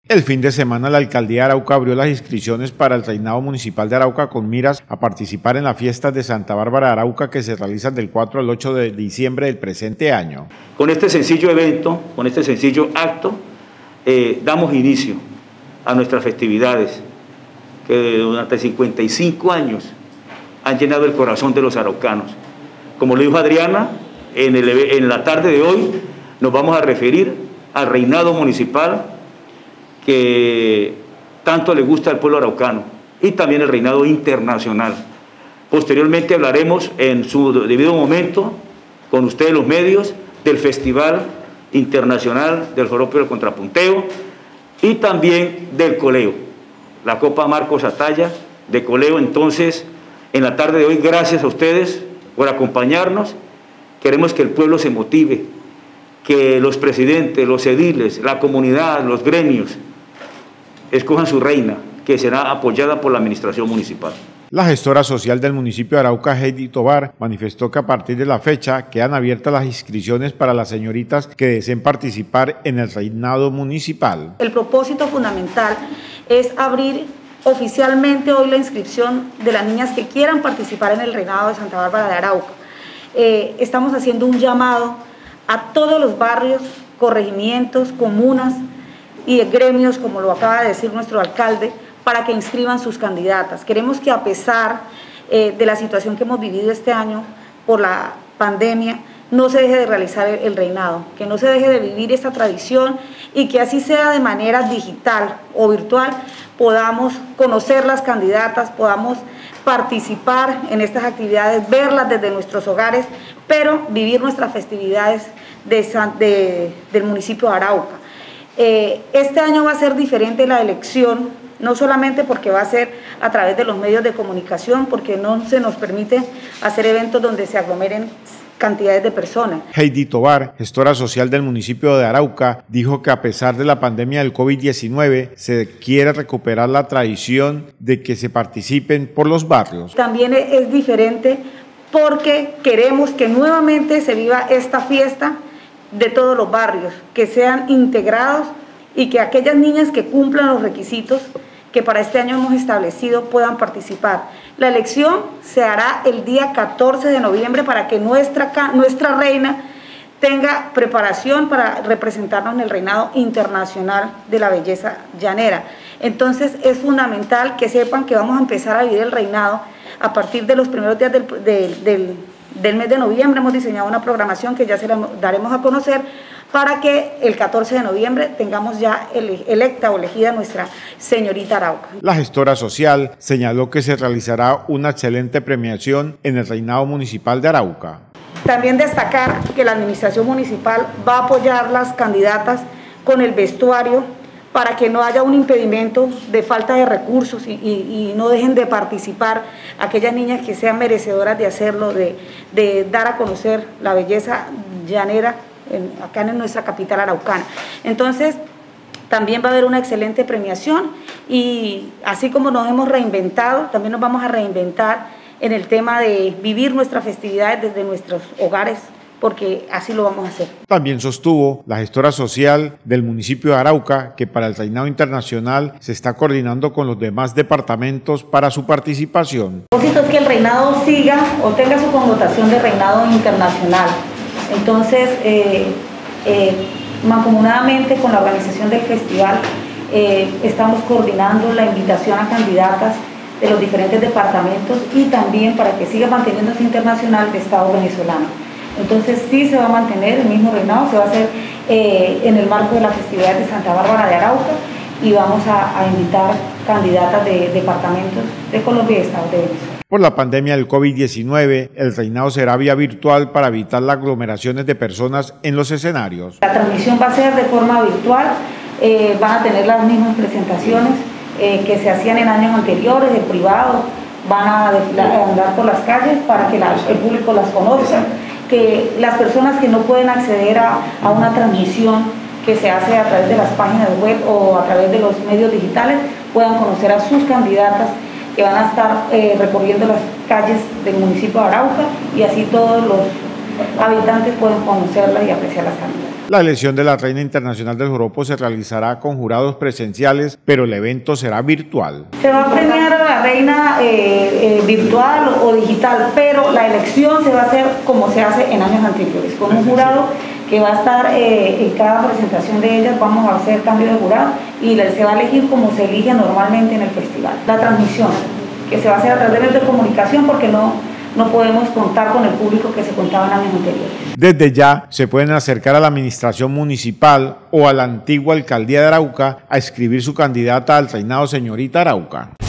El fin de semana la Alcaldía de Arauca abrió las inscripciones para el Reinado Municipal de Arauca con miras a participar en las fiestas de Santa Bárbara de Arauca que se realizan del 4 al 8 de diciembre del presente año. Con este sencillo evento, con este sencillo acto, damos inicio a nuestras festividades que durante 55 años han llenado el corazón de los araucanos. Como lo dijo Adriana, en la tarde de hoy nos vamos a referir al Reinado Municipal que tanto le gusta al pueblo araucano y también el reinado internacional. Posteriormente hablaremos en su debido momento con ustedes los medios del Festival Internacional del Joropo del Contrapunteo y también del coleo, la Copa Marcos Ataya de coleo. Entonces, en la tarde de hoy, gracias a ustedes por acompañarnos. Queremos que el pueblo se motive, que los presidentes, los ediles, la comunidad, los gremios, escojan su reina, que será apoyada por la administración municipal. La gestora social del municipio de Arauca, Heidi Tobar, manifestó que a partir de la fecha quedan abiertas las inscripciones para las señoritas que deseen participar en el reinado municipal. El propósito fundamental es abrir oficialmente hoy la inscripción de las niñas que quieran participar en el reinado de Santa Bárbara de Arauca. Estamos haciendo un llamado a todos los barrios, corregimientos, comunas y gremios, como lo acaba de decir nuestro alcalde, para que inscriban sus candidatas. Queremos que a pesar de la situación que hemos vivido este año por la pandemia, no se deje de realizar el reinado, que no se deje de vivir esta tradición y que así sea de manera digital o virtual, podamos conocer las candidatas, podamos participar en estas actividades, verlas desde nuestros hogares, pero vivir nuestras festividades del municipio de Arauca. Este año va a ser diferente la elección, no solamente porque va a ser a través de los medios de comunicación, porque no se nos permite hacer eventos donde se aglomeren cantidades de personas. Heidi Tobar, gestora social del municipio de Arauca, dijo que a pesar de la pandemia del COVID-19, se quiere recuperar la tradición de que se participen por los barrios. También es diferente porque queremos que nuevamente se viva esta fiesta de todos los barrios, que sean integrados y que aquellas niñas que cumplan los requisitos que para este año hemos establecido puedan participar. La elección se hará el día 14 de noviembre para que nuestra reina tenga preparación para representarnos en el reinado internacional de la belleza llanera. Entonces es fundamental que sepan que vamos a empezar a vivir el reinado a partir de los primeros días del mes de noviembre. Hemos diseñado una programación que ya se la daremos a conocer para que el 14 de noviembre tengamos ya electa o elegida nuestra señorita Arauca. La gestora social señaló que se realizará una excelente premiación en el reinado municipal de Arauca. También destacar que la administración municipal va a apoyar las candidatas con el vestuario para que no haya un impedimento de falta de recursos y no dejen de participar aquellas niñas que sean merecedoras de hacerlo, de dar a conocer la belleza llanera acá en nuestra capital araucana. Entonces, también va a haber una excelente premiación y así como nos hemos reinventado, también nos vamos a reinventar en el tema de vivir nuestras festividades desde nuestros hogares, porque así lo vamos a hacer. También sostuvo la gestora social del municipio de Arauca que para el reinado internacional se está coordinando con los demás departamentos para su participación. El propósito es que el reinado siga o tenga su connotación de reinado internacional. Entonces, mancomunadamente con la organización del festival, estamos coordinando la invitación a candidatas de los diferentes departamentos y también para que siga manteniéndose internacional de Estado venezolano. Entonces sí se va a mantener el mismo reinado, se va a hacer en el marco de la festividad de Santa Bárbara de Arauca y vamos a invitar candidatas de departamentos de Colombia y de Estado de Venezuela. Por la pandemia del COVID-19, el reinado será vía virtual para evitar las aglomeraciones de personas en los escenarios. La transmisión va a ser de forma virtual, van a tener las mismas presentaciones que se hacían en años anteriores, de privado, van a andar por las calles para que el público las conozca, que las personas que no pueden acceder a una transmisión que se hace a través de las páginas web o a través de los medios digitales puedan conocer a sus candidatas que van a estar recorriendo las calles del municipio de Arauca y así todos los habitantes pueden conocerlas y apreciar las candidatas. La elección de la Reina Internacional del Joropo se realizará con jurados presenciales, pero el evento será virtual. Se va a premiar a la reina virtual o digital, pero la elección se va a hacer como se hace en años anteriores, con un jurado que va a estar en cada presentación de ellas. Vamos a hacer cambio de jurado y se va a elegir como se elige normalmente en el festival. La transmisión, que se va a hacer a través de medios de comunicación, porque no podemos contar con el público que se contaba en años anteriores. Desde ya se pueden acercar a la administración municipal o a la antigua alcaldía de Arauca a escribir su candidata al reinado Señorita Arauca.